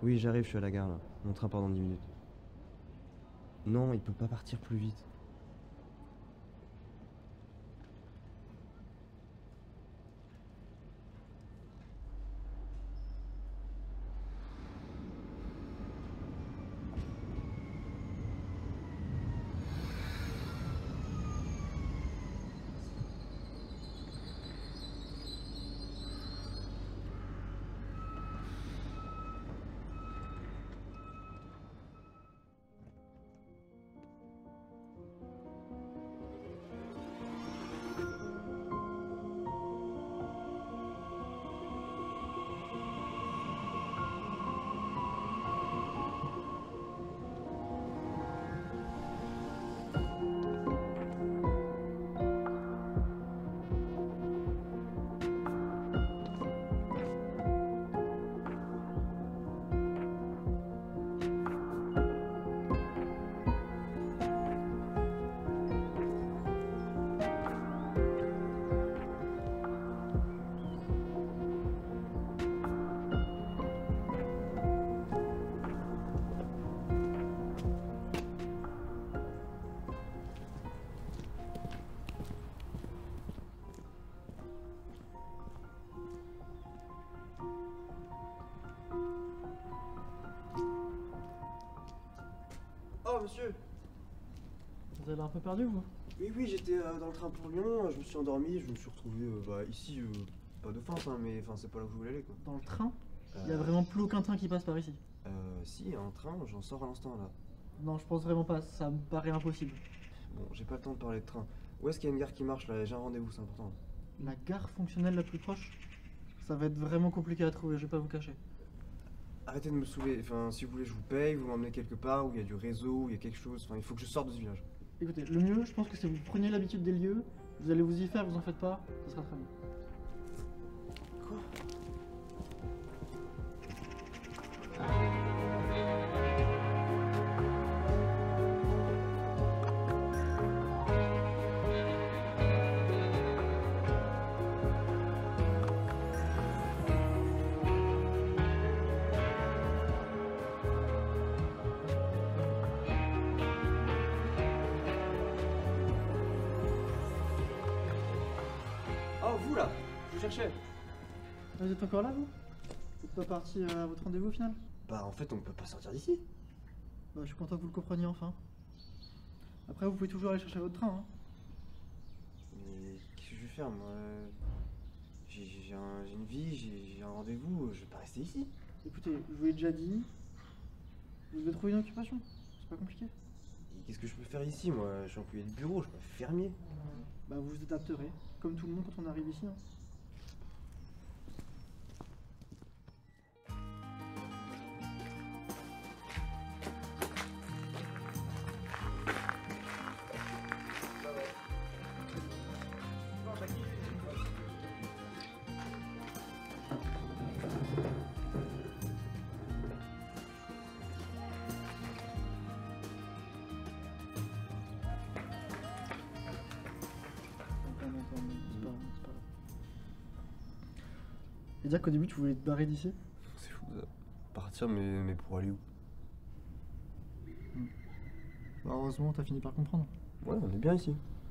Oui, j'arrive, je suis à la gare là. Mon train part dans 10 minutes. Non, il peut pas partir plus vite. Oh monsieur! Vous avez l'air un peu perdu, vous? Oui, j'étais dans le train pour Lyon, je me suis endormi, je me suis retrouvé ici, pas d'offense, hein, mais enfin c'est pas là où je voulais aller quoi. Dans le train? Il y a vraiment plus aucun train qui passe par ici. Si, un train, j'en sors à l'instant là. Non, je pense vraiment pas, ça me paraît impossible. Bon, j'ai pas le temps de parler de train. Où est-ce qu'il y a une gare qui marche là? J'ai un rendez-vous, c'est important. La gare fonctionnelle la plus proche? Ça va être vraiment compliqué à trouver, je vais pas vous cacher. Arrêtez de me saouler, enfin si vous voulez je vous paye, vous m'emmenez quelque part où il y a du réseau, où il y a quelque chose, enfin il faut que je sorte de ce village. Écoutez, le mieux, je pense que si vous prenez l'habitude des lieux, vous allez vous y faire, vous en faites pas, ça sera très bien. Quoi? Oh vous là, je vous cherchais. Vous êtes encore là, vous? Vous êtes pas parti à votre rendez-vous au final? Bah en fait on peut pas sortir d'ici. Bah, je suis content que vous le compreniez enfin. Après, vous pouvez toujours aller chercher votre train, hein. Mais qu'est-ce que je vais faire moi? J'ai une vie, j'ai un rendez-vous, je vais pas rester ici. Écoutez, je vous l'ai déjà dit, vous devez trouver une occupation, c'est pas compliqué. Et qu'est-ce que je peux faire ici moi? Je suis employé de bureau, je suis pas fermier. Bah, vous vous adapterez, comme tout le monde quand on arrive ici, hein. Et dire qu'au début tu voulais te barrer d'ici? C'est fou ça. Partir mais pour aller où? Bah, heureusement, t'as fini par comprendre. Ouais, on est bien ici.